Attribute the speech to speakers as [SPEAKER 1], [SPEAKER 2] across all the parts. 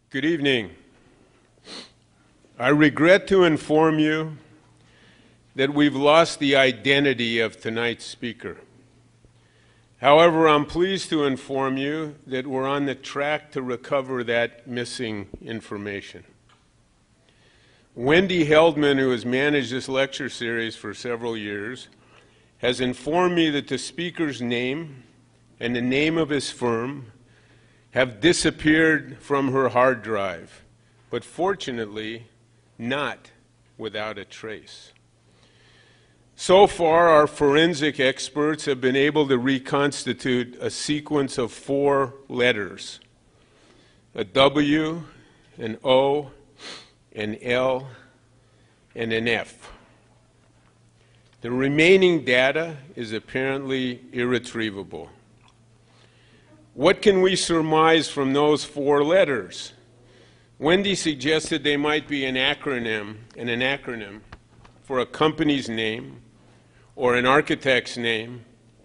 [SPEAKER 1] Good evening. I regret to inform you that we've lost the identity of tonight's speaker. However, I'm pleased to inform you that we're on the track to recover that missing information. Wendy Heldman, who has managed this lecture series for several years, has informed me that the speaker's name and the name of his firm have disappeared from her hard drive, but fortunately not without a trace. So far, our forensic experts have been able to reconstitute a sequence of 4 letters: a W, an O, an L, and an F. The remaining data is apparently irretrievable. What can we surmise from those 4 letters? Wendy suggested they might be an acronym for a company's name, or an architect's name,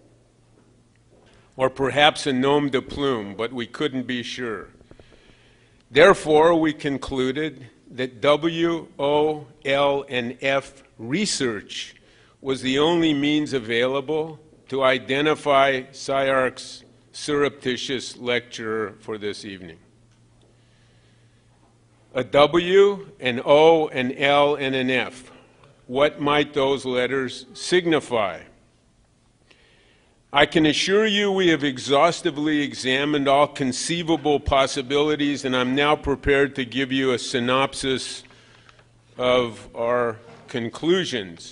[SPEAKER 1] or perhaps a nom de plume, but we couldn't be sure. Therefore, we concluded that W, O, L, and F research was the only means available to identify SCI-Arc's surreptitious lecturer for this evening. A W, an O, an L, and an F. What might those letters signify? I can assure you we have exhaustively examined all conceivable possibilities, and I'm now prepared to give you a synopsis of our conclusions.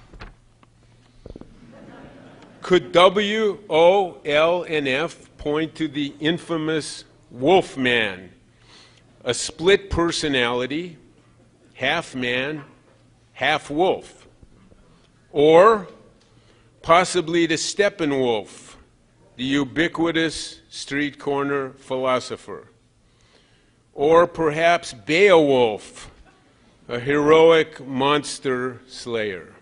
[SPEAKER 1] Could W, O, L, and F point to the infamous Wolfman, a split personality, half man, half wolf? Or possibly to Steppenwolf, the ubiquitous street corner philosopher? Or perhaps Beowulf, a heroic monster slayer?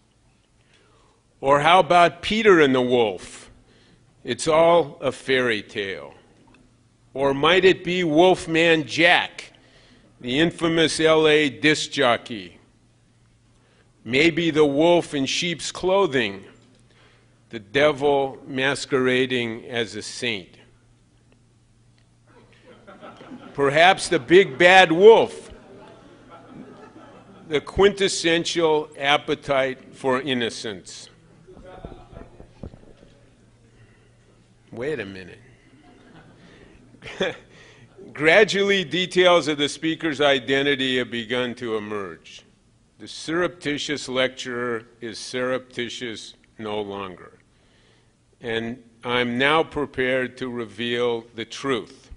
[SPEAKER 1] Or how about Peter and the Wolf? It's all a fairy tale. Or might it be Wolfman Jack, the infamous LA disc jockey? Maybe the wolf in sheep's clothing, the devil masquerading as a saint. Perhaps the big bad wolf, the quintessential appetite for innocence. Wait a minute. Gradually, details of the speaker's identity have begun to emerge. The surreptitious lecturer is surreptitious no longer. And I'm now prepared to reveal the truth.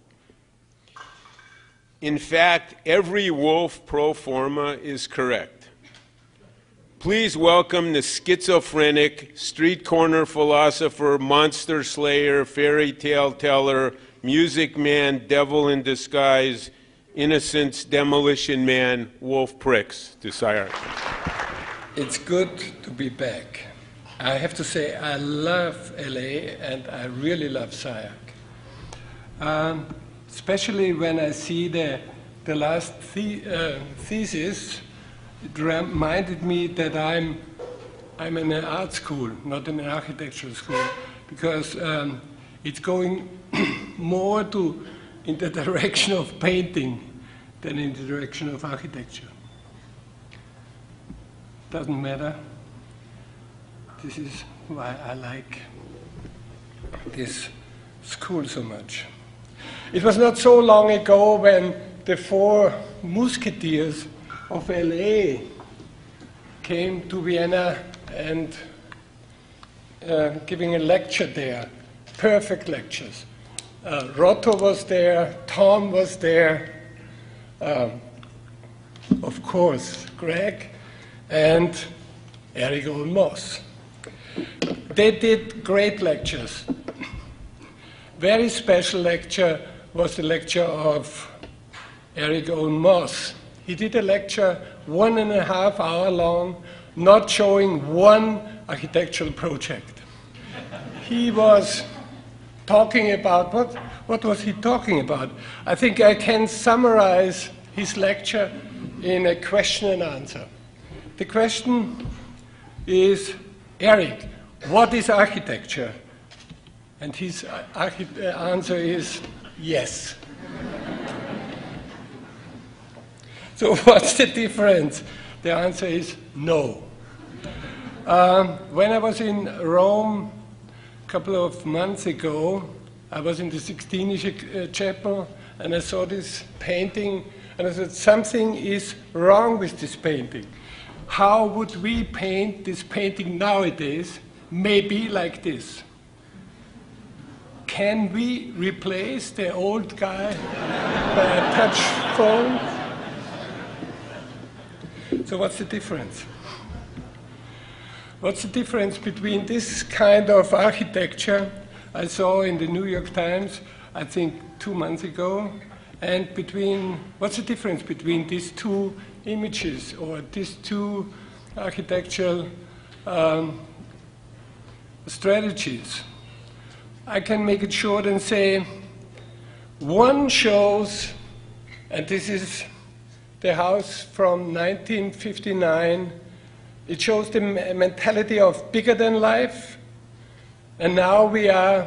[SPEAKER 1] In fact, every wolf pro forma is correct. Please welcome the schizophrenic, street corner philosopher, monster slayer, fairy tale teller, music man, devil in disguise, innocence demolition man, Wolf Pricks, to SCI-Arc.
[SPEAKER 2] It's good to be back. I have to say I love LA and I really love SCI-Arc. Especially when I see the last thesis. It reminded me that I'm in an art school, not in an architectural school, because it's going more in the direction of painting than in the direction of architecture. Doesn't matter. This is why I like this school so much. It was not so long ago when the 4 musketeers of LA came to Vienna and giving a lecture there, perfect lectures. Rotto was there, Tom was there, of course, Greg, and Eric Owen Moss. They did great lectures. Very special lecture was the lecture of Eric Owen Moss. He did a lecture 1.5 hours long, not showing one architectural project. He was talking about, what was he talking about? I think I can summarize his lecture in a question and answer. The question is, Eric, what is architecture? And his answer is yes. So what's the difference? The answer is no. When I was in Rome a couple of months ago, I was in the Sixtine Chapel, and I saw this painting, and I said, something is wrong with this painting. How would we paint this painting nowadays? Maybe like this. Can we replace the old guy by a touch phone? So what's the difference? What's the difference between this kind of architecture I saw in the New York Times, I think 2 months ago, and what's the difference between these two images or these two architectural strategies? I can make it short and say, one shows, and this is the house from 1959, it shows the mentality of bigger than life, and now we are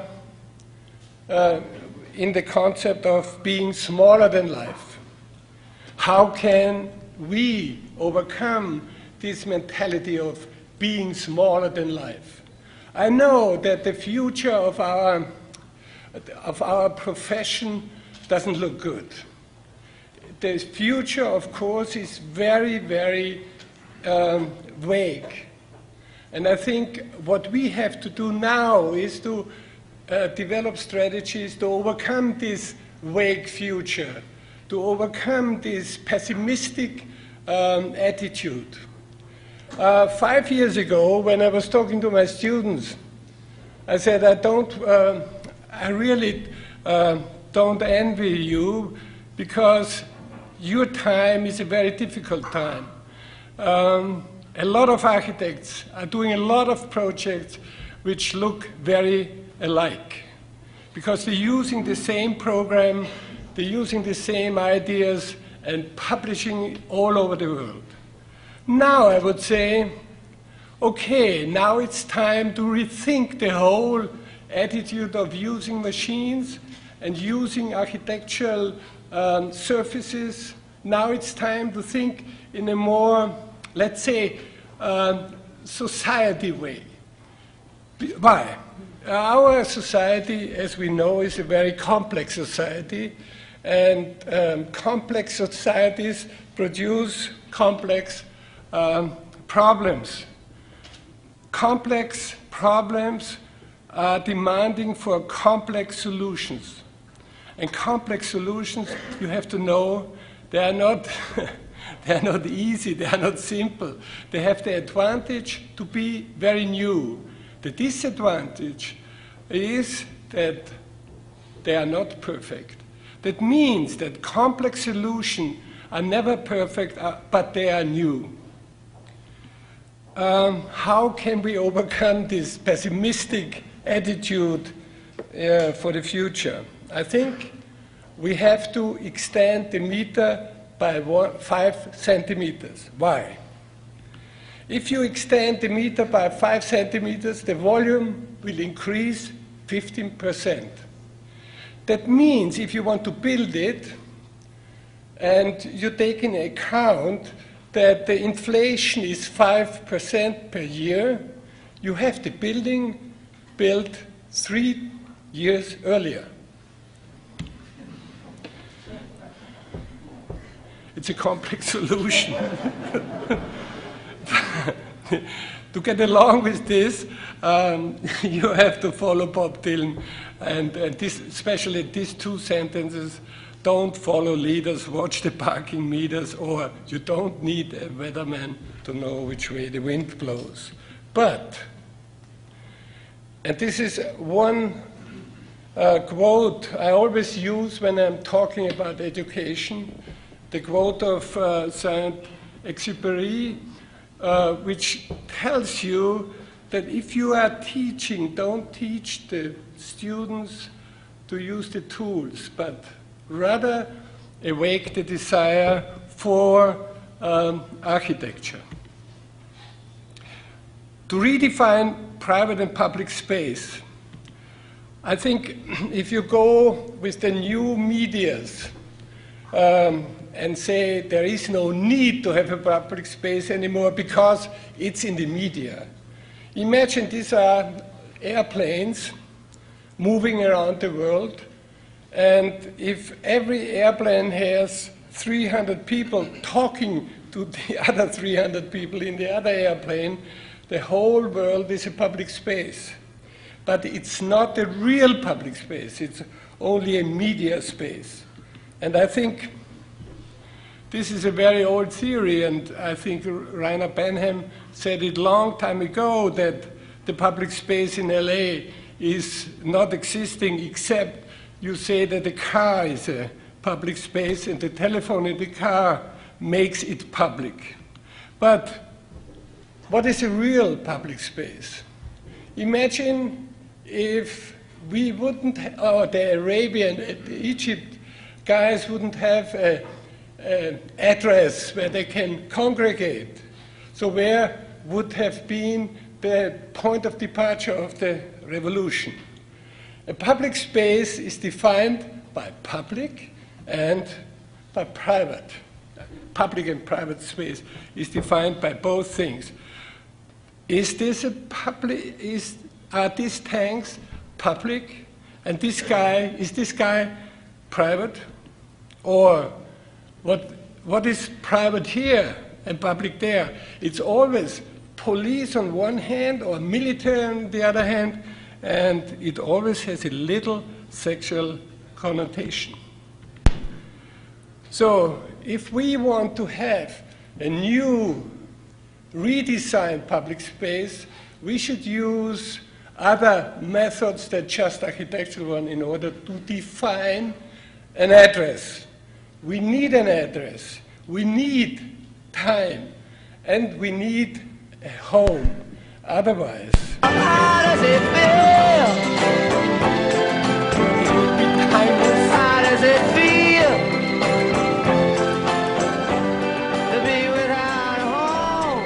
[SPEAKER 2] in the concept of being smaller than life. How can we overcome this mentality of being smaller than life? I know that the future of our profession doesn't look good. The future, of course, is very, very vague. And I think what we have to do now is to develop strategies to overcome this vague future, to overcome this pessimistic attitude. 5 years ago, when I was talking to my students, I said, I really don't envy you, because your time is a very difficult time. A lot of architects are doing a lot of projects which look very alike, because they're using the same program, they're using the same ideas, and publishing all over the world. Now I would say, okay, now it's time to rethink the whole attitude of using machines and using architectural surfaces. Now it's time to think in a more, let's say, society way. Why? Our society, as we know, is a very complex society, and complex societies produce complex problems. Complex problems are demanding for complex solutions. And complex solutions, you have to know, they are not, they are not easy, they are not simple. They have the advantage to be very new. The disadvantage is that they are not perfect. That means that complex solutions are never perfect, but they are new. How can we overcome this pessimistic attitude for the future? I think we have to extend the meter by 5 centimeters. Why? If you extend the meter by 5 centimeters, the volume will increase 15%. That means if you want to build it, and you take into account that the inflation is 5% per year, you have the building built 3 years earlier. It's a complex solution. To get along with this, you have to follow Bob Dylan, and especially these 2 sentences: don't follow leaders, watch the parking meters, or you don't need a weatherman to know which way the wind blows. But, and this is one quote I always use when I'm talking about education, the quote of Saint-Exupéry, which tells you that if you are teaching, don't teach the students to use the tools, but rather awake the desire for architecture. To redefine private and public space, I think if you go with the new medias and say there is no need to have a public space anymore because it's in the media. Imagine these are airplanes moving around the world, and if every airplane has 300 people talking to the other 300 people in the other airplane, the whole world is a public space. But it's not a real public space, it's only a media space. And I think this is a very old theory, and I think Rainer Benham said it a long time ago that the public space in LA is not existing except you say that the car is a public space and the telephone in the car makes it public. But what is a real public space? Imagine if we wouldn't, or the Arabian, the Egypt guys wouldn't have an address where they can congregate. So where would have been the point of departure of the revolution? A public space is defined by public and by private. Public and private space is defined by both things. Is this a public, are these tanks public? And this guy, is this guy private? Or what is private here and public there? It's always police on one hand or military on the other hand, and it always has a little sexual connotation. So if we want to have a new redesigned public space, we should use other methods than just architectural one in order to define an address. We need an address, we need time, and we need a home. Otherwise,
[SPEAKER 3] How does it feel?
[SPEAKER 2] it will be timeless.
[SPEAKER 3] How does it feel to be without a home?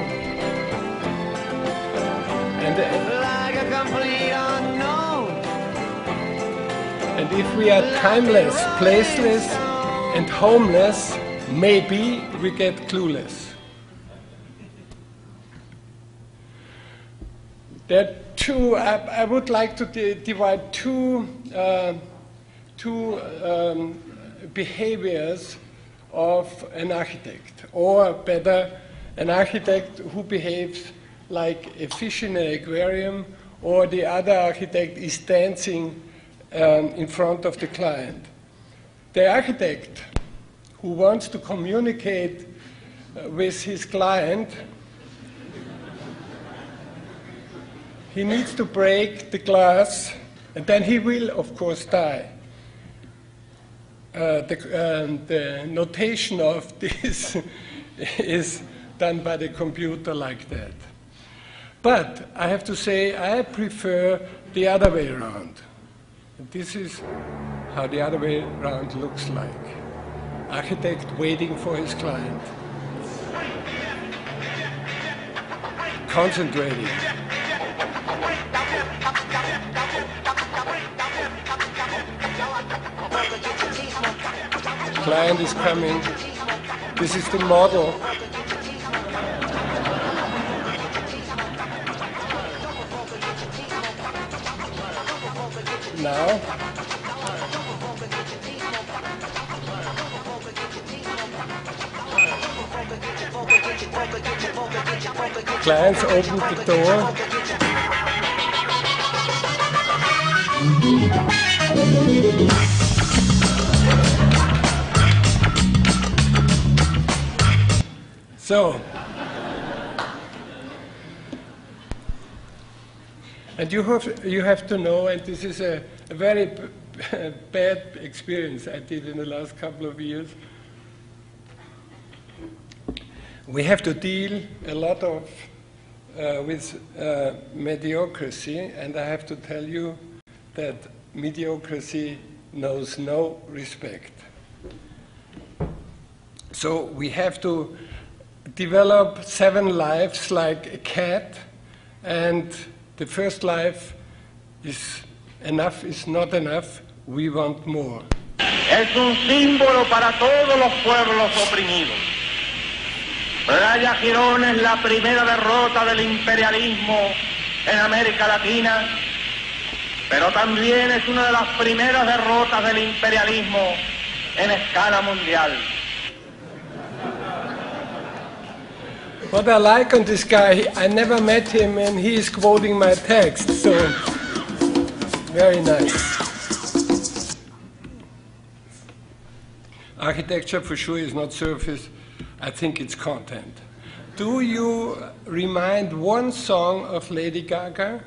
[SPEAKER 2] And
[SPEAKER 3] Like a complete unknown.
[SPEAKER 2] And if we are timeless, placeless, and homeless, maybe we get clueless. There are two, I would like to divide two behaviors of an architect, or better, an architect who behaves like a fish in an aquarium, or the other architect is dancing in front of the client. The architect who wants to communicate with his client, he needs to break the glass, and then he will, of course, die. The notation of this is done by the computer like that. But I have to say, I prefer the other way around. And this is how the other way around looks like. Architect waiting for his client. Concentrating. Client is coming. This is the model. Now, clients open the door. So, and you have to know, and this is a very bad experience I did in the last couple of years. We have to deal a lot of with mediocrity, and I have to tell you that mediocrity knows no respect. So we have to develop 7 lives like a cat, and the first life is enough is not enough, we want more.
[SPEAKER 4] Es un símbolo para todos los pueblos oprimidos. Playa Girón es la primera derrota del imperialismo en América Latina, pero también es una de las primeras derrotas del imperialismo en escala mundial.
[SPEAKER 2] What I like on this guy, I never met him and he is quoting my text, so very nice. Architecture for sure is not surface, I think it's content. Do you remind one song of Lady Gaga?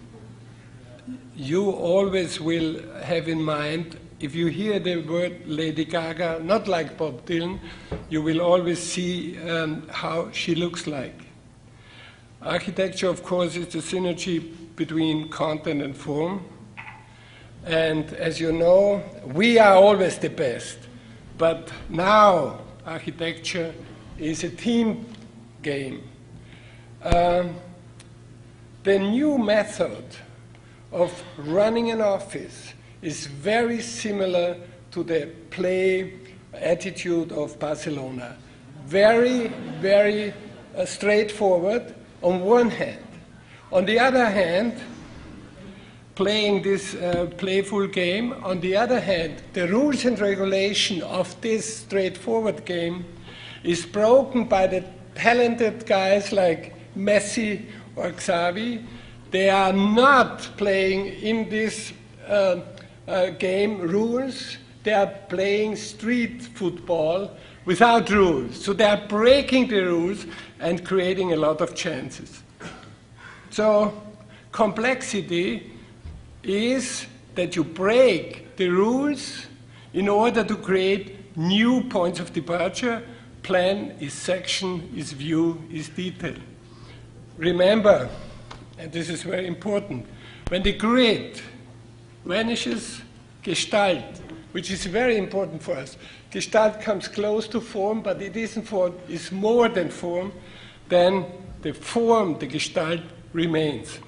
[SPEAKER 2] You always will have in mind, if you hear the word Lady Gaga, not like Bob Dylan, you will always see how she looks like. Architecture, of course, is the synergy between content and form. And as you know, we are always the best. But now, architecture is a team game. The new method of running an office is very similar to the play attitude of Barcelona. Very, very straightforward on one hand. On the other hand, playing this playful game, on the other hand, the rules and regulation of this straightforward game is broken by the talented guys like Messi or Xavi. They are not playing in this game rules. They are playing street football without rules. So they are breaking the rules and creating a lot of chances. So complexity is that you break the rules in order to create new points of departure. Plan is section, is view, is detail. Remember, and this is very important, when the grid vanishes, Gestalt, which is very important for us. Gestalt comes close to form, but it isn't form, it's more than form, then the form, the Gestalt, remains.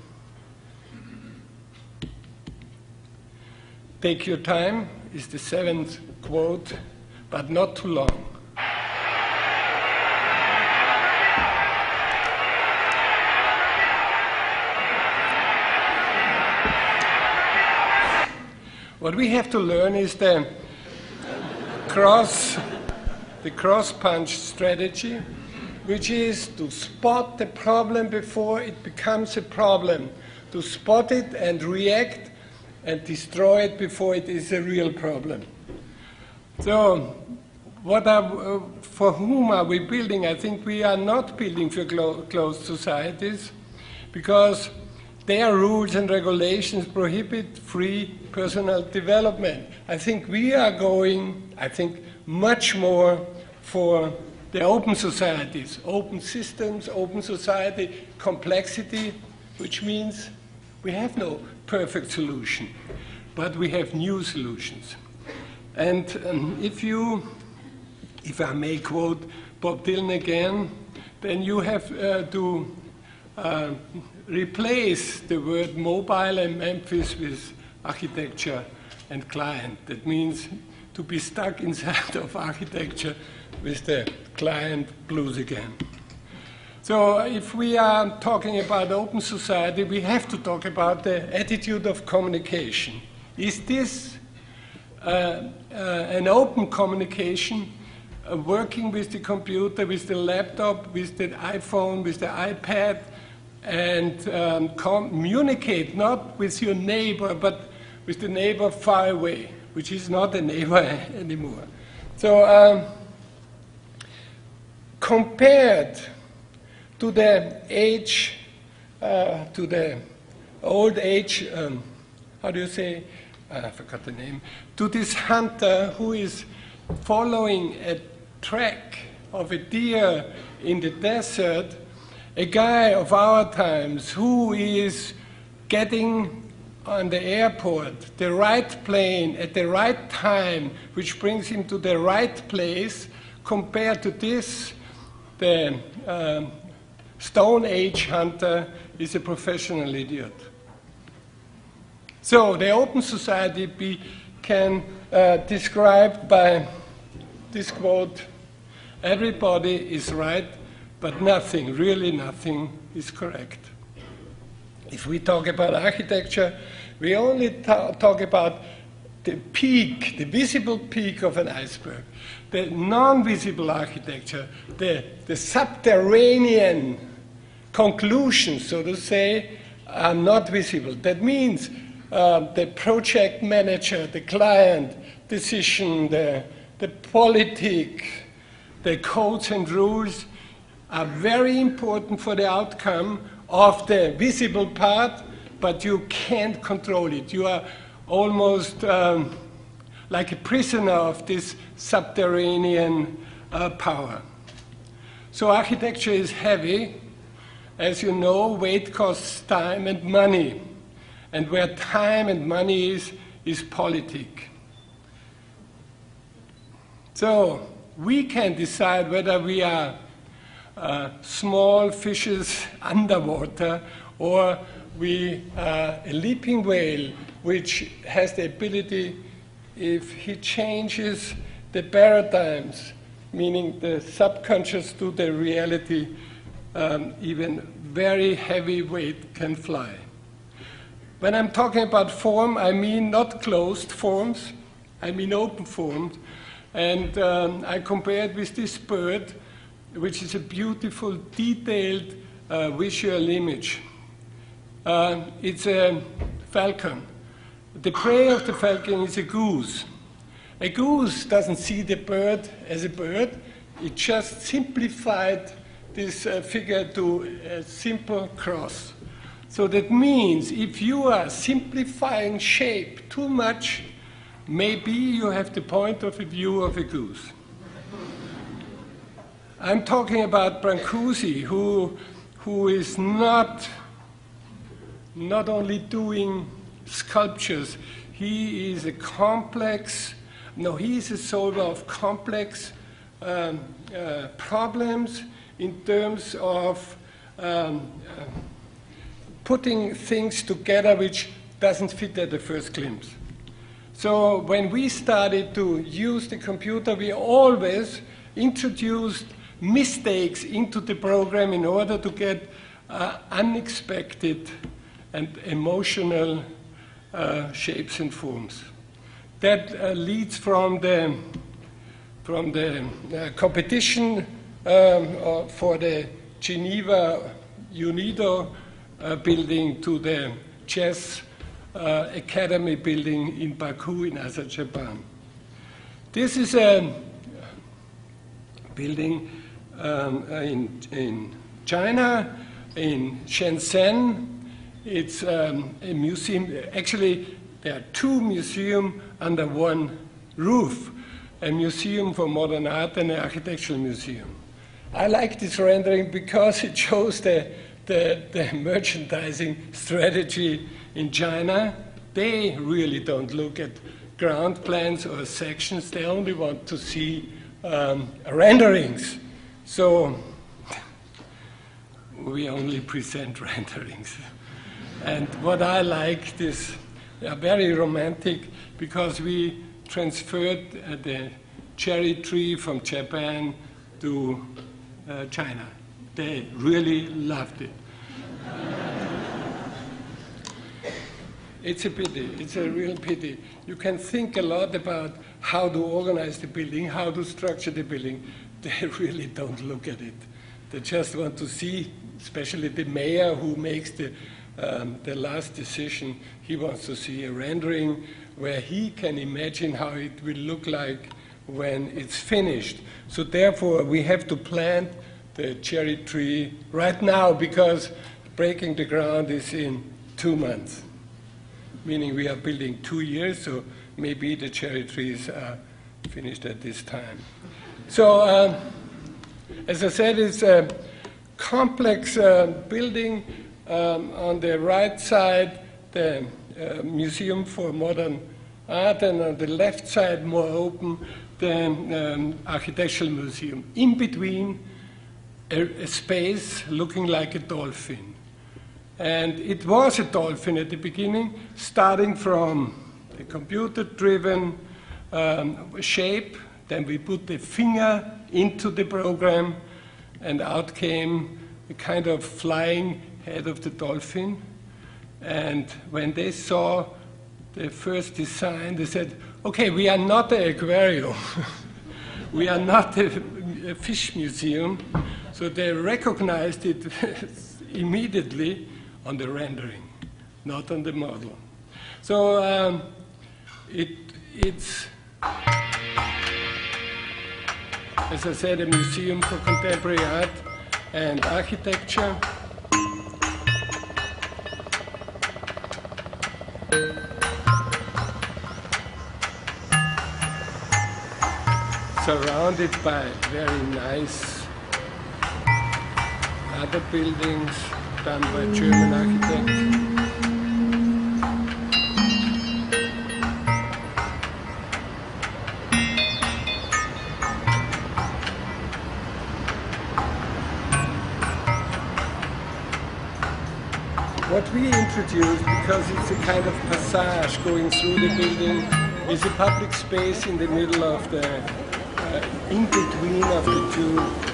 [SPEAKER 2] Take your time is the 7th quote, but not too long. What we have to learn is the cross-punch strategy, which is to spot the problem before it becomes a problem, to spot it and react and destroy it before it is a real problem. So, for whom are we building? I think we are not building for closed societies, because their rules and regulations prohibit free personal development. I think we are going, much more for the open societies, open systems, open society, complexity, which means we have no perfect solution, but we have new solutions. And if I may quote Bob Dylan again, then you have to replace the word mobile and Memphis with architecture and client. That means to be stuck inside of architecture with the client blues again. So if we are talking about open society, we have to talk about the attitude of communication. Is this an open communication, working with the computer, with the laptop, with the iPhone, with the iPad, and communicate not with your neighbor, but with the neighbor far away, which is not a neighbor anymore. So compared to the age, to the old age, how do you say, I forgot the name, to this hunter who is following a track of a deer in the desert, a guy of our times who is getting on the airport the right plane at the right time, which brings him to the right place, compared to this, the Stone Age hunter is a professional idiot. So the open society can describe by this quote: everybody is right, but nothing, really nothing, is correct. If we talk about architecture, we only talk about the peak, the visible peak of an iceberg. The non-visible architecture, the subterranean conclusions, so to say, are not visible. That means the project manager, the client decision, the politic, the codes and rules are very important for the outcome of the visible part, but you can't control it. You are almost like a prisoner of this subterranean power. So architecture is heavy. As you know, weight costs time and money. And where time and money is politic. So we can decide whether we are small fishes underwater, or we are a leaping whale which has the ability, if he changes the paradigms, meaning the subconscious to the reality, even very heavy weight can fly. When I'm talking about form, I mean not closed forms, I mean open forms. And I compare it with this bird, which is a beautiful, detailed visual image. It's a falcon. The prey of the falcon is a goose. A goose doesn't see the bird as a bird. It just simplified this figure to a simple cross. So that means if you are simplifying shape too much, maybe you have the point of view of a goose. I'm talking about Brancusi, who is not only doing sculptures, he is a solver of complex problems in terms of putting things together which doesn't fit at the first glimpse. So when we started to use the computer, we always introduced mistakes into the program in order to get unexpected and emotional shapes and forms. That leads from the competition for the Geneva UNIDO building to the Chess Academy building in Baku in Azerbaijan. This is a building in China, in Shenzhen. It's a museum. Actually, there are two museums under one roof, a museum for modern art and an architectural museum. I like this rendering because it shows the merchandising strategy in China. They really don't look at ground plans or sections. They only want to see renderings. So we only present renderings. And what I like, this are very romantic, because we transferred the cherry tree from Japan to China. They really loved it. It's a pity. It's a real pity. You can think a lot about how to organize the building, how to structure the building. They really don't look at it. They just want to see, especially the mayor who makes the last decision, he wants to see a rendering where he can imagine how it will look like when it's finished. So therefore, we have to plant the cherry tree right now, because breaking the ground is in 2 months, meaning we are building 2 years, so maybe the cherry trees are finished at this time. So, as I said, it's a complex building. On the right side, the Museum for Modern Art, and on the left side, more open, the Architectural Museum. In between, a space looking like a dolphin. And it was a dolphin at the beginning, starting from the computer-driven shape. Then we put the finger into the program, and out came a kind of flying head of the dolphin. And when they saw the first design, they said, okay, we are not an aquarium. We are not a fish museum. So they recognized it immediately on the rendering, not on the model. So it's, as I said, a museum for contemporary art and architecture. Surrounded by very nice other buildings done by German architects. What we introduced, because it's a kind of passage going through the building, is a public space in the middle of the, in between of the two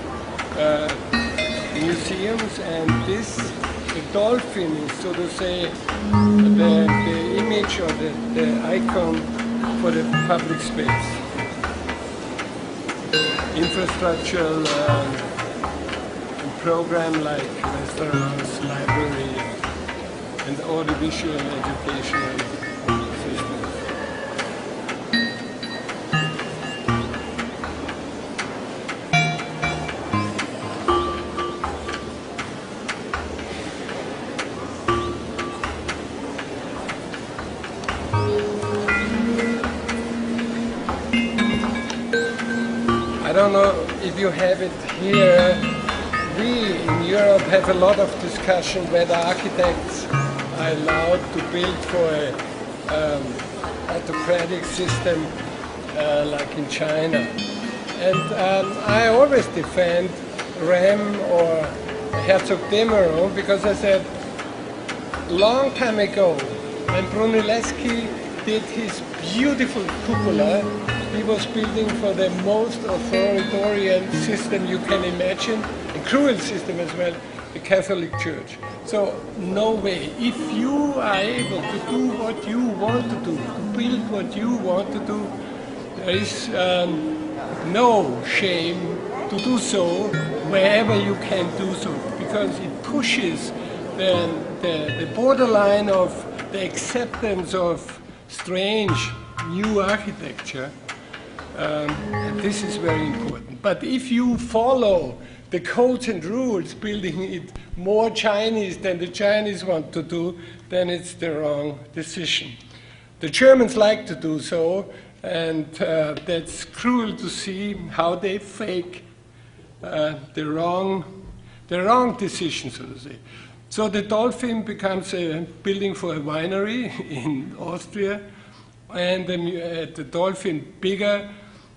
[SPEAKER 2] museums, and this, the dolphin is, so to say, the image or the icon for the public space. Infrastructural program like restaurants, library, and audiovisual educational systems. I don't know if you have it here. We in Europe have a lot of discussion whether architects are allowed to build for an autocratic system like in China. And I always defend Rem or Herzog de Meuron, because I said, long time ago, when Brunelleschi did his beautiful cupola, he was building for the most authoritarian system you can imagine, a cruel system as well, the Catholic Church. So no way. If you are able to do what you want to do, to build what you want to do, there is no shame to do so wherever you can do so, because it pushes the borderline of the acceptance of strange new architecture. And this is very important. But if you follow the codes and rules, building it more Chinese than the Chinese want to do, then it's the wrong decision. The Germans like to do so, and that's cruel to see how they fake the wrong decision, so to say. So the Dolphin becomes a building for a winery in Austria, and the Dolphin bigger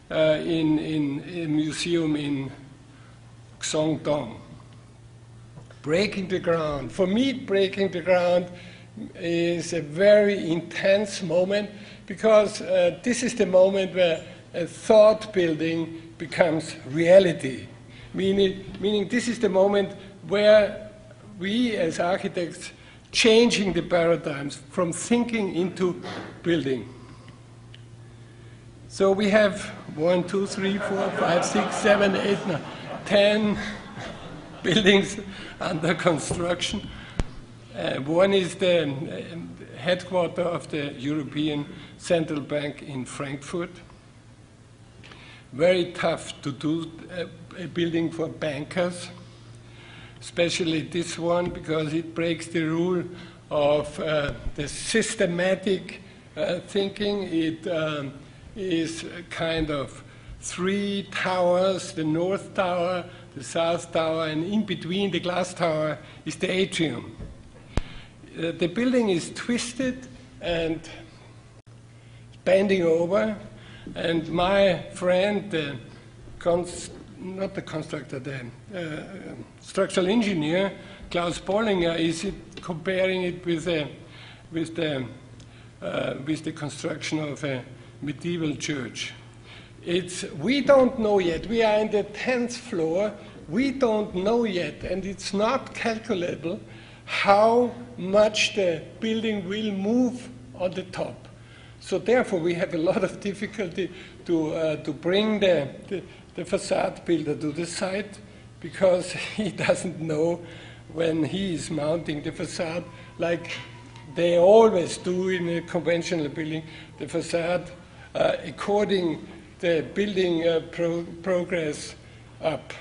[SPEAKER 2] in a museum in Guangdong. Breaking the ground. For me, breaking the ground is a very intense moment, because this is the moment where a thought building becomes reality. Meaning this is the moment where we as architects changing the paradigms from thinking into building. So we have 1, 2, 3, 4, 5, 6, 7, 8, 9, 10 buildings under construction. One is the headquarters of the European Central Bank in Frankfurt. Very tough to do a building for bankers, especially this one, because it breaks the rule of the systematic thinking. It is kind of 3 towers, the North Tower, the South Tower, and in between the glass tower is the atrium. The building is twisted and bending over, and my friend, not the constructor, the structural engineer, Klaus Bollinger, is comparing it with the construction of a medieval church. We don't know yet. We are in the 10th floor. We don't know yet, and it's not calculable how much the building will move on the top. So therefore, we have a lot of difficulty to bring the facade builder to the site, because he doesn't know when he is mounting the facade, like they always do in a conventional building, the facade according the building progress up.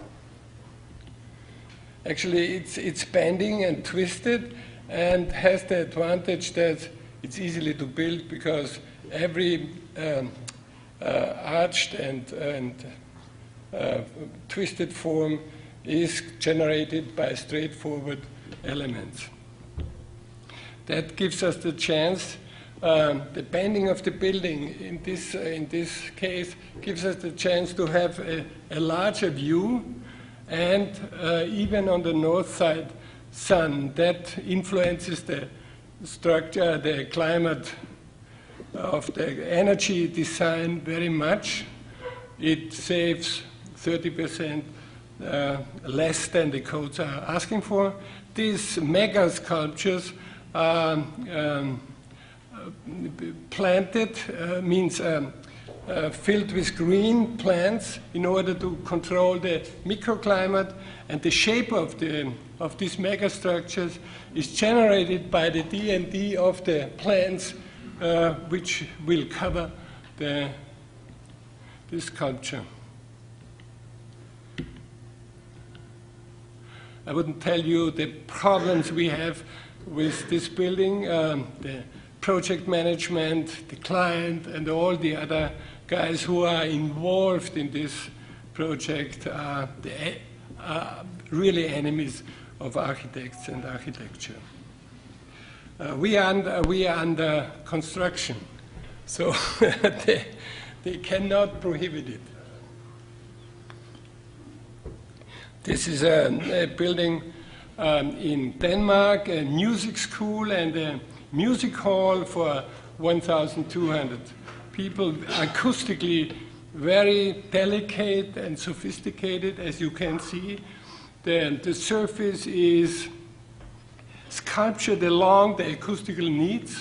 [SPEAKER 2] Actually, it's bending and twisted, and has the advantage that it's easily to build, because every arched and twisted form is generated by straightforward elements. That gives us the chance, the bending of the building in this case gives us the chance to have a larger view, and even on the north side sun, that influences the structure, the climate of the energy design very much. It saves 30% less than the codes are asking for. These mega sculptures are planted, means filled with green plants in order to control the microclimate, and the shape of these megastructures is generated by the D&D of the plants, which will cover the sculpture. I wouldn't tell you the problems we have with this building. The project management, the client, and all the other guys who are involved in this project are really enemies of architects and architecture. We are under construction, so they cannot prohibit it. This is a building in Denmark, a music school and a music hall for 1,200 people, acoustically very delicate and sophisticated, as you can see. The surface is sculptured along the acoustical needs.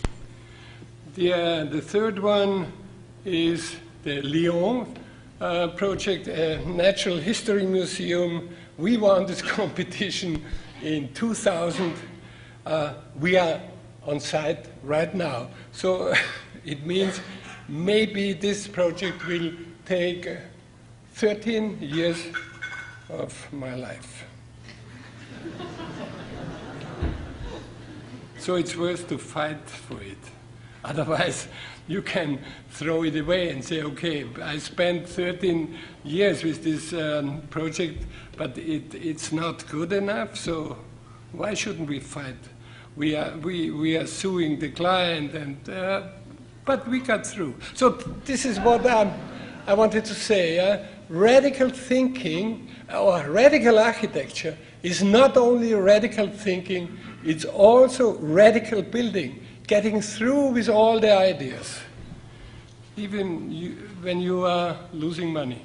[SPEAKER 2] The third one is the Lyon project, a natural history museum. We won this competition in 2000. We are on site right now. So it means maybe this project will take 13 years of my life. So it's worth to fight for it. Otherwise, you can throw it away and say, okay, I spent 13 years with this project, but it's not good enough, so why shouldn't we fight? We are suing the client, and but we got through. So this is what I wanted to say. Radical thinking or radical architecture is not only radical thinking, it's also radical building, getting through with all the ideas, even when you are losing money.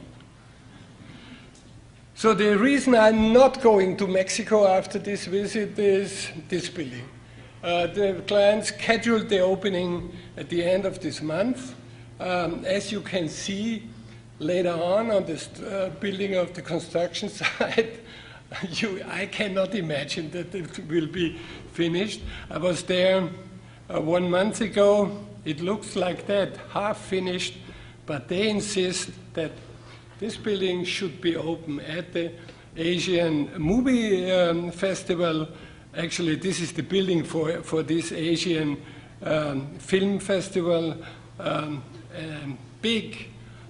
[SPEAKER 2] So the reason I'm not going to Mexico after this visit is this building. The client scheduled the opening at the end of this month. As you can see later on this building of the construction site, I cannot imagine that it will be finished. I was there 1 month ago. It looks like that, half finished, but they insist that this building should be open at the Asian Movie Festival. Actually, this is the building for this Asian film festival. Big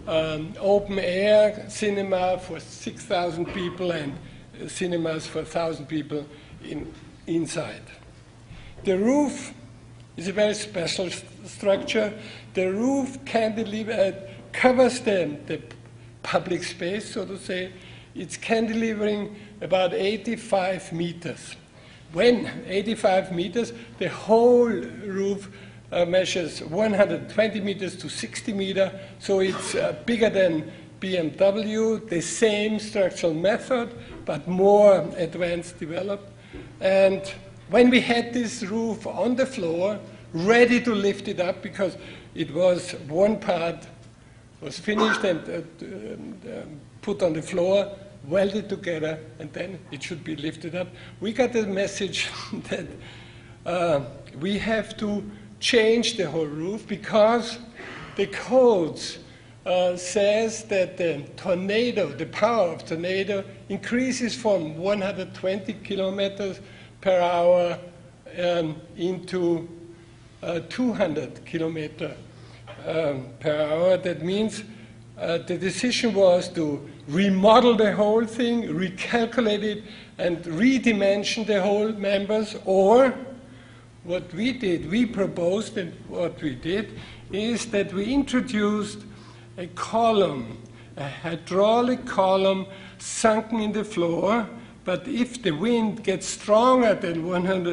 [SPEAKER 2] open air cinema for 6,000 people and cinemas for 1,000 people inside. The roof is a very special structure. The roof covers the public space, so to say. It's cantilevering about 85 meters. When 85 meters, the whole roof measures 120 meters to 60 meters, so it's bigger than BMW, the same structural method, but more advanced developed. And when we had this roof on the floor, ready to lift it up, because it was one part was finished and put on the floor, welded together, and then it should be lifted up, we got the message that we have to change the whole roof because the codes says that the tornado, the power of tornado, increases from 120 kilometers per hour into 200 kilometers per hour. That means the decision was to remodel the whole thing, recalculate it, and redimension the whole members, or what we did, we proposed, and what we did, is that we introduced a column, a hydraulic column sunken in the floor, but if the wind gets stronger than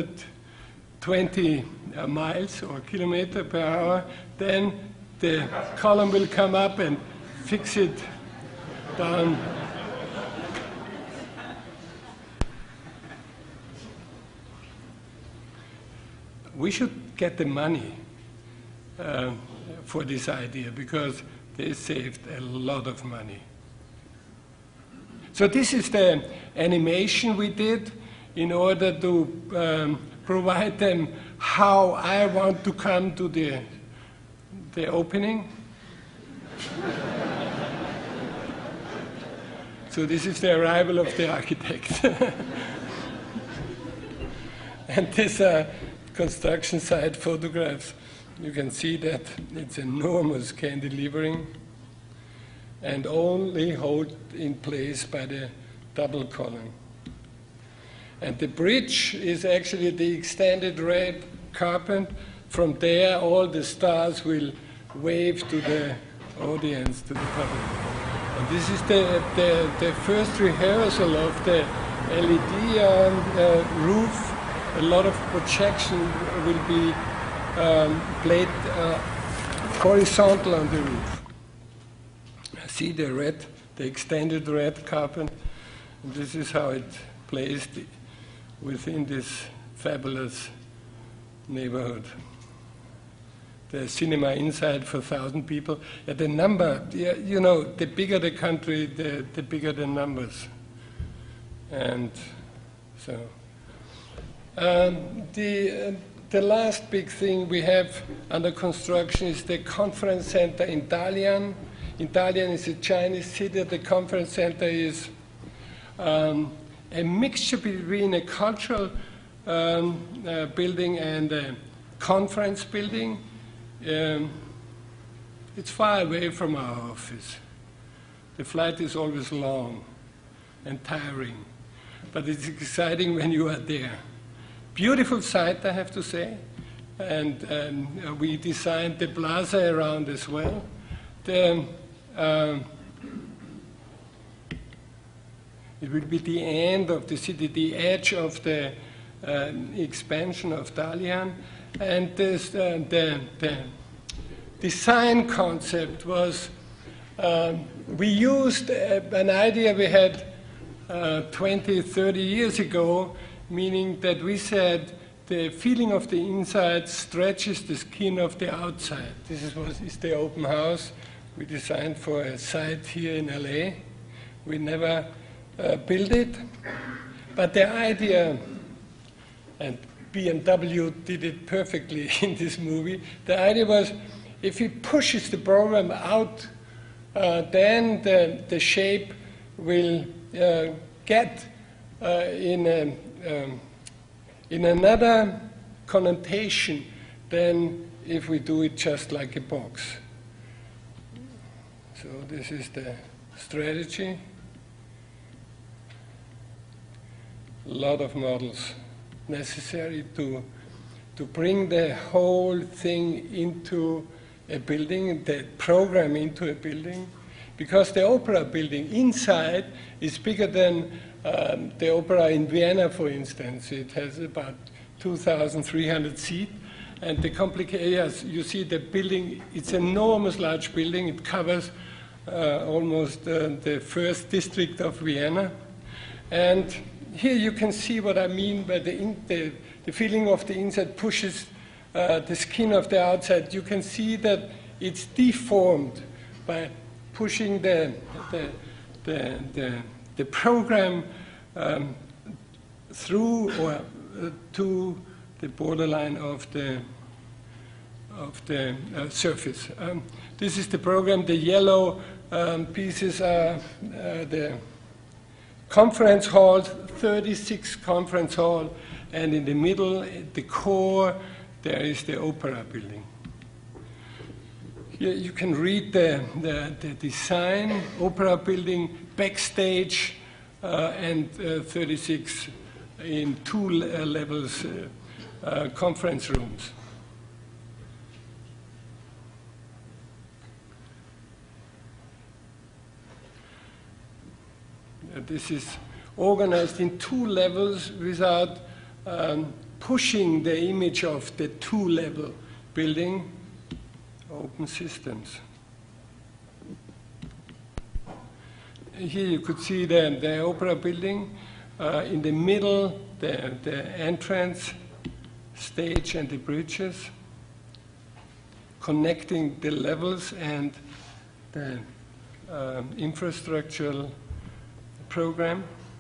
[SPEAKER 2] 120 miles or kilometers per hour, then the column will come up and fix it down. We should get the money for this idea because they saved a lot of money. So this is the animation we did in order to provide them how I want to come to the opening. So this is the arrival of the architect. And these are construction site photographs. You can see that it's enormous cantilevering and only held in place by the double column. And the bridge is actually the extended red carpet. From there, all the stars will wave to the audience, to the public. And this is the first rehearsal of the LED roof. A lot of projection will be played horizontal on the roof. See the red, the extended red carpet. And this is how it plays within this fabulous neighborhood. The cinema inside for 1,000 people. The number, you know, the bigger the country, the bigger the numbers. And so, the last big thing we have under construction is the conference center in Dalian. In Dalian is a Chinese city. The conference center is a mixture between a cultural building and a conference building. It's far away from our office. The flight is always long and tiring, but it's exciting when you are there. Beautiful site, I have to say, and we designed the plaza around as well. It will be the end of the city, the edge of the expansion of Dalian. And this, the design concept was, we used an idea we had 20, 30 years ago, meaning that we said the feeling of the inside stretches the skin of the outside. This is the open house we designed for a site here in LA. We never built it, but the idea, and BMW did it perfectly in this movie, the idea was if he pushes the program out, then the shape will get in another connotation than if we do it just like a box. So this is the strategy. A lot of models necessary to bring the whole thing into a building, the program into a building, because the opera building inside is bigger than the opera in Vienna, for instance. It has about 2,300 seats. And the complication, yes, you see the building, it's an enormous large building. It covers almost the first district of Vienna. And here you can see what I mean by the feeling of the inside pushes the skin of the outside. You can see that it's deformed by pushing the program through or to the borderline of the surface. This is the program. The yellow pieces are the conference hall, 36 conference hall, and in the middle, the core, there is the opera building. Here you can read the design, opera building, backstage, and 36 in two levels conference rooms. This is organized in two levels without pushing the image of the two-level building. Open systems. Here you could see the opera building. In the middle, the entrance, stage, and the bridges, connecting the levels and the infrastructural program.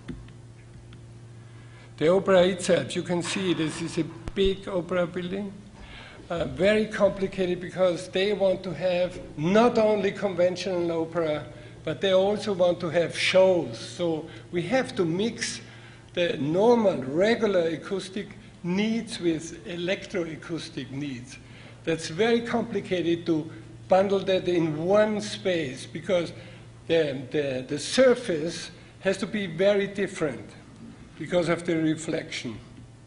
[SPEAKER 2] The opera itself, you can see this is a big opera building, very complicated because they want to have not only conventional opera, but they also want to have shows. So we have to mix the normal, regular acoustic needs with electroacoustic needs. That's very complicated to bundle that in one space because the surface has to be very different because of the reflection.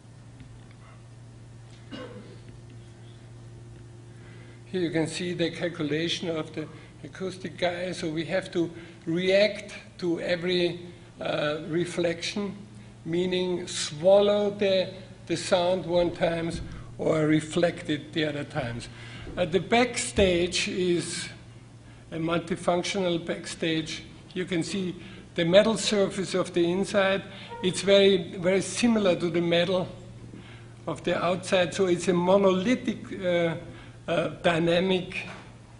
[SPEAKER 2] Here you can see the calculation of the acoustic guy, so we have to react to every reflection, meaning swallow the sound one times or reflect it the other times. The backstage is a multifunctional backstage. You can see the metal surface of the inside. It's very, very similar to the metal of the outside, so it's a monolithic dynamic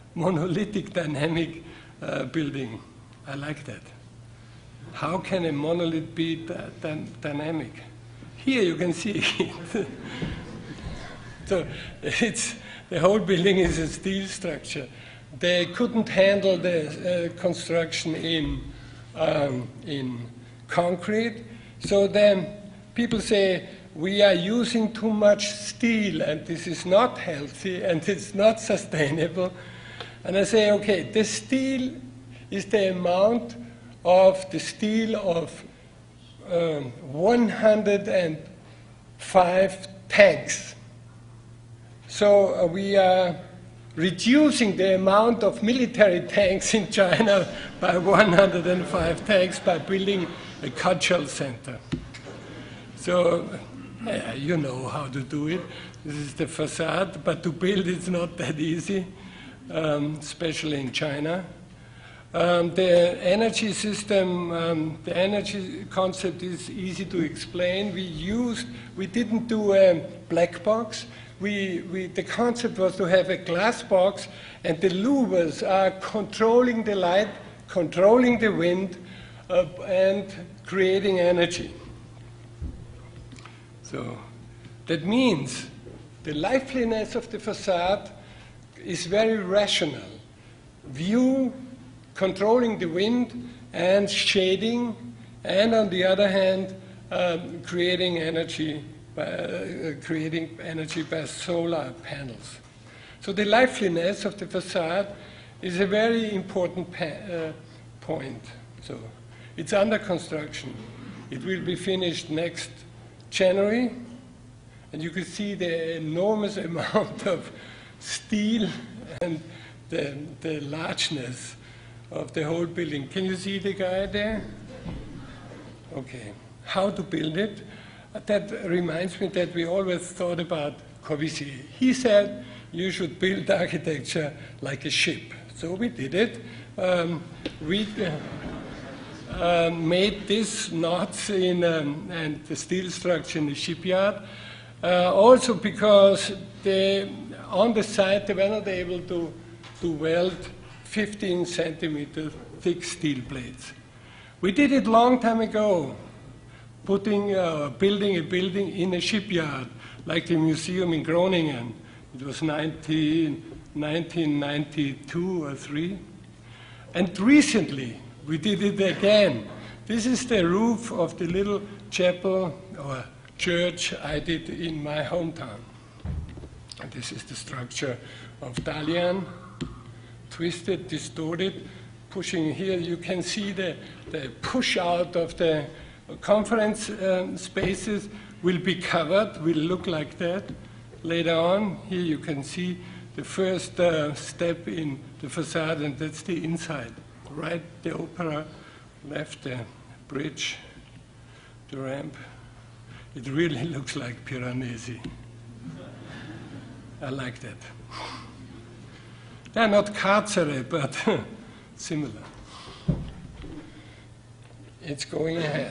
[SPEAKER 2] building. I like that. How can a monolith be dynamic? Here you can see it. So the whole building is a steel structure. They couldn't handle the construction in concrete. So then people say, we are using too much steel and this is not healthy and it's not sustainable. And I say, okay, the steel is the amount of the steel of 105 tanks. So we are reducing the amount of military tanks in China by 105 tanks by building a cultural center. So you know how to do it. This is the facade, but to build it's not that easy, especially in China. The energy system, the energy concept is easy to explain. We didn't do a black box. The concept was to have a glass box, and the louvers are controlling the light, controlling the wind, and creating energy. So that means the liveliness of the facade is very rational. View, controlling the wind, and shading, and on the other hand, creating energy by solar panels. So the liveliness of the facade is a very important point. So it's under construction. It will be finished next January, and you can see the enormous amount of steel and the largeness of the whole building. Can you see the guy there? Okay. How to build it? That reminds me that we always thought about Corbusier. He said you should build architecture like a ship. So we did it. We made these knots in, and the steel structure in the shipyard. Also because on the side they were not able to weld 15 centimeter thick steel plates. We did it long time ago, building a building in a shipyard, like the museum in Groningen. It was 1992 or 3. And recently, we did it again. This is the roof of the little chapel or church I did in my hometown. And this is the structure of Dalian, twisted, distorted, pushing here. You can see the push out of the conference spaces will be covered, will look like that. Later on, here you can see the first step in the facade, and that's the inside. Right, the opera, left the bridge, the ramp. It really looks like Piranesi. I like that. They're not carcere, but similar. It's going ahead.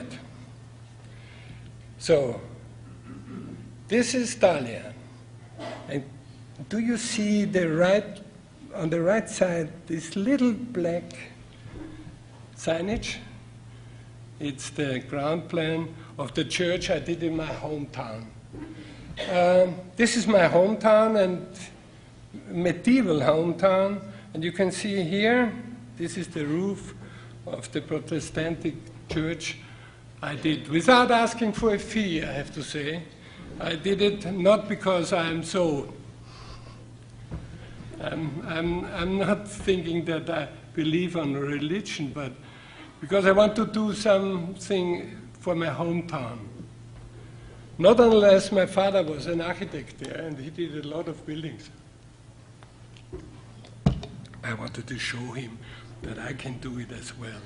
[SPEAKER 2] So, this is Dalian. And do you see on the right side, this little black signage? It's the ground plan of the church I did in my hometown. This is my hometown and medieval hometown. And you can see here, this is the roof of the Protestant church I did without asking for a fee, I have to say. I did it not because I'm so. I'm not thinking that I believe on religion, but because I want to do something for my hometown. Not unless my father was an architect there, and he did a lot of buildings. I wanted to show him that I can do it as well.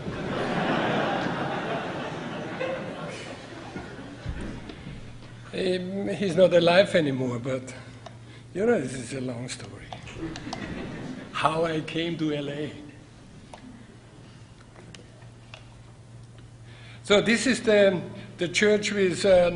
[SPEAKER 2] He's not alive anymore, but you know, this is a long story. How I came to LA. So this is the church with the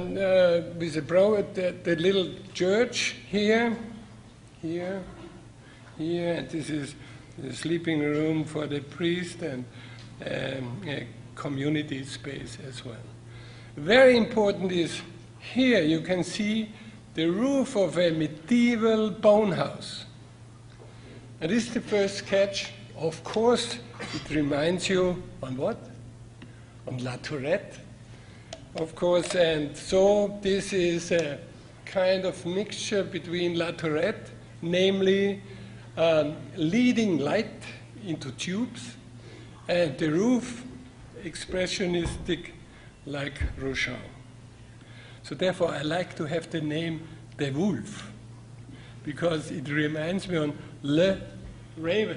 [SPEAKER 2] little church here, here, here, and this is the sleeping room for the priest and a community space as well. Very important is here you can see the roof of a medieval bone house. And this is the first sketch. Of course, it reminds you on what? On La Tourette, of course. And so this is a kind of mixture between La Tourette, namely leading light into tubes, and the roof expressionistic like Rochon. So therefore, I like to have the name De Wolf, because it reminds me on Le Raven,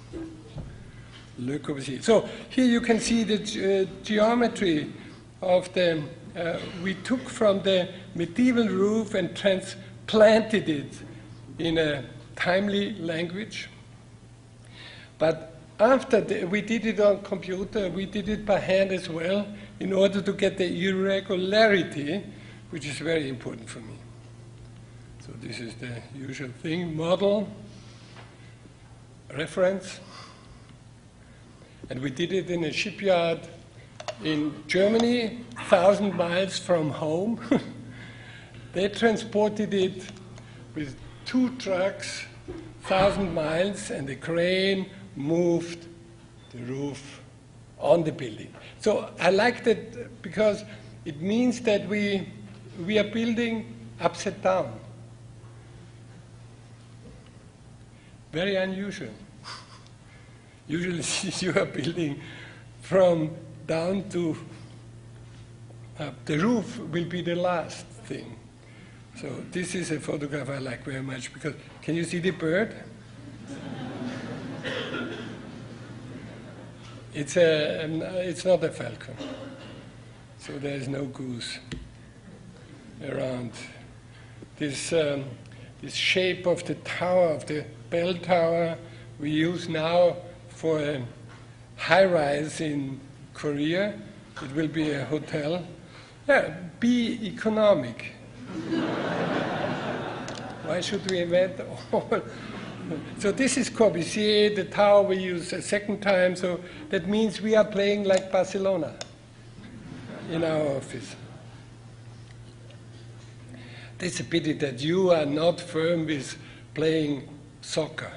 [SPEAKER 2] Le Corbusier. So here you can see the geometry of the, we took from the medieval roof and transplanted it in a timely language. But after we did it on computer, we did it by hand as well, in order to get the irregularity, which is very important for me. So this is the usual thing, model, reference. And we did it in a shipyard in Germany, 1,000 miles from home. They transported it with 2 trucks, 1,000 miles, and the crane moved the roof on the building. So I liked it because it means that we are building upside down. Very unusual. Usually you are building from down to the roof will be the last thing. So this is a photograph I like very much because, can you see the bird? It's not a falcon, so there is no goose around. This shape of the tower, of the bell tower, we use now for a high-rise in Korea. It will be a hotel. Yeah, be economic. Why should we invent all? So this is Corbusier, the tower we use a second time, so that means we are playing like Barcelona in our office. It's a pity that you are not firm with playing soccer.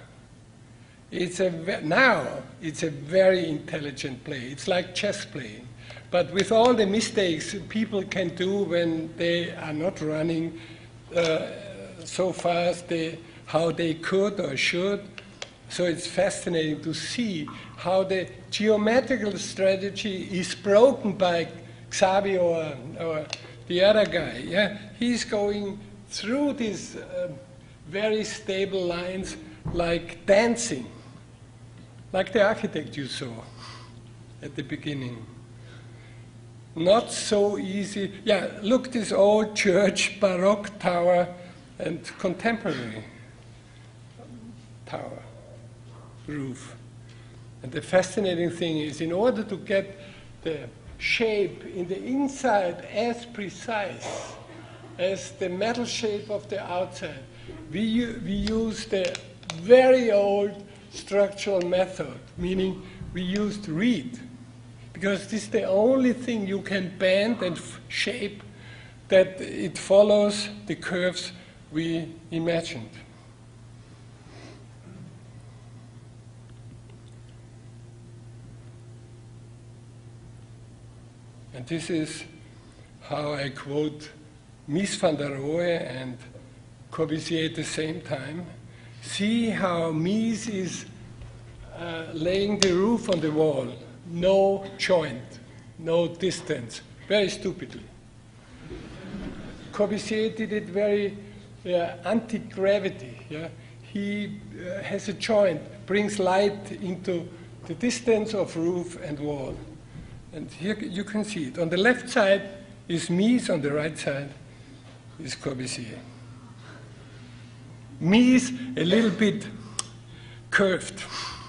[SPEAKER 2] Now it's a very intelligent play. It's like chess playing. But with all the mistakes people can do when they are not running so fast, how they could or should. So it's fascinating to see how the geometrical strategy is broken by Xavi or the other guy. Yeah? He's going through these very stable lines like dancing, like the architect you saw at the beginning. Not so easy. Yeah, look, this old church, Baroque tower and contemporary tower roof. And the fascinating thing is, in order to get the shape in the inside as precise as the metal shape of the outside, we use the very old structural method, meaning we used reed, because this is the only thing you can bend and shape that it follows the curves we imagined. And this is how I quote Mies van der Rohe and Corbusier at the same time. See how Mies is laying the roof on the wall. No joint, no distance, very stupidly. Corbusier did it very anti-gravity. Yeah? He has a joint, brings light into the distance of roof and wall. And here you can see it. On the left side is Mies, on the right side is Corbusier. Mies a little bit curved.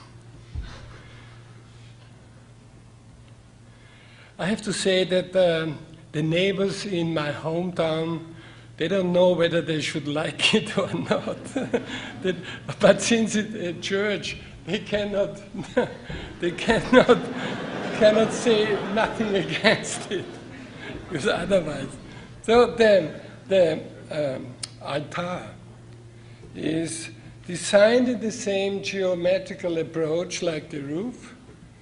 [SPEAKER 2] I have to say that the neighbors in my hometown, they don't know whether they should like it or not. But since it's a church, they cannot say nothing against it, because otherwise. So the altar is designed in the same geometrical approach like the roof,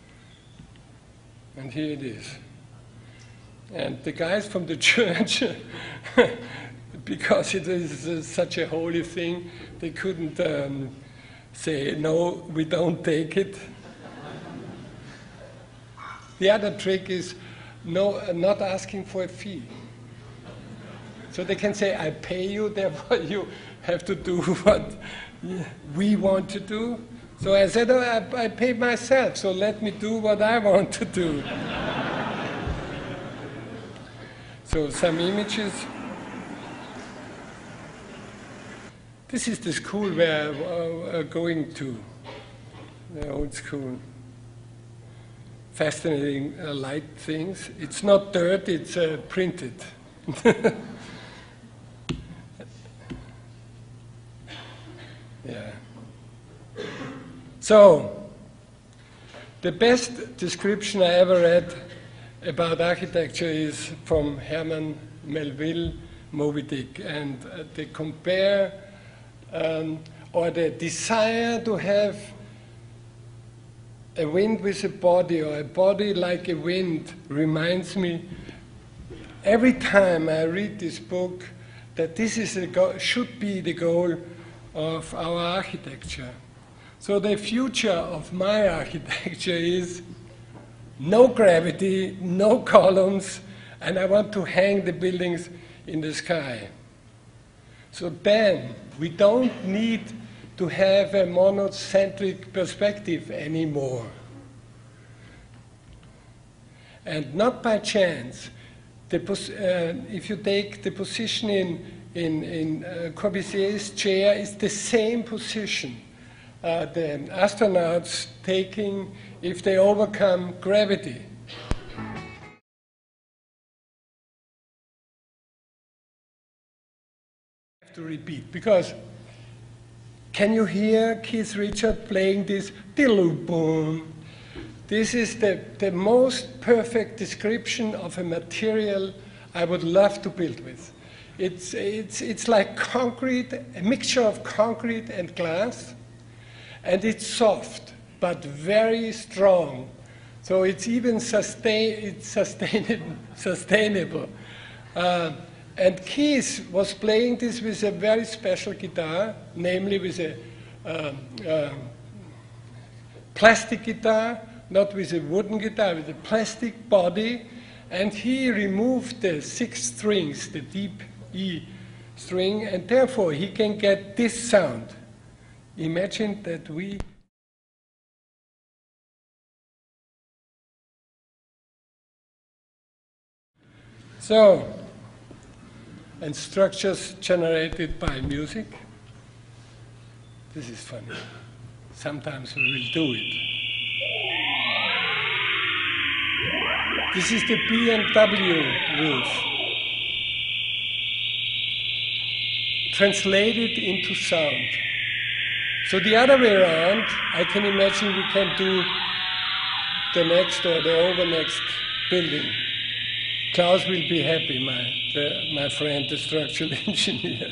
[SPEAKER 2] and here it is. And the guys from the church, because it is such a holy thing, they couldn't say, no, we don't take it. The other trick is not asking for a fee. So they can say, I pay you, therefore you have to do what we want to do. So I said, oh, I pay myself, so let me do what I want to do. So some images. This is the school where we're going to, the old school. Fascinating light things. It's not dirt, it's printed. Yeah. So, the best description I ever read about architecture is from Herman Melville, Moby Dick, and they compare, or the desire to have a wind with a body, or a body like a wind, reminds me every time I read this book that this is should be the goal of our architecture. So the future of my architecture is no gravity, no columns, and I want to hang the buildings in the sky. So then we don't need to have a monocentric perspective anymore. And not by chance, if you take the position in Corbusier's chair, it's the same position the astronauts taking if they overcome gravity. I have to repeat, because can you hear Keith Richards playing this boom? This is the most perfect description of a material I would love to build with. It's like concrete, a mixture of concrete and glass, and it's soft, but very strong. So it's even sustainable. And Keith was playing this with a very special guitar, namely with a plastic guitar, not with a wooden guitar, with a plastic body, and he removed the 6 strings, the deep E string, and therefore he can get this sound. Imagine that we... So, and structures generated by music. This is funny. Sometimes we will do it. This is the BMW roof, translated into sound. So the other way around, I can imagine we can do the next or the over next building. Klaus will be happy, my friend, the structural engineer.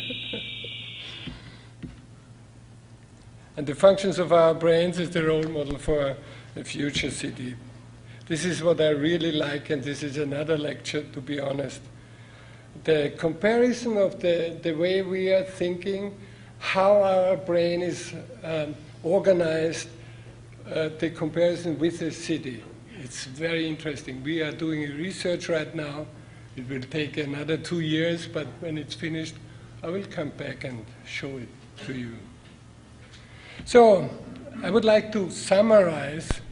[SPEAKER 2] And the functions of our brains is the role model for a future city. This is what I really like, and this is another lecture, to be honest. The comparison of the way we are thinking, how our brain is organized, the comparison with the city. It's very interesting. We are doing research right now. It will take another 2 years, but when it's finished, I will come back and show it to you. So I would like to summarize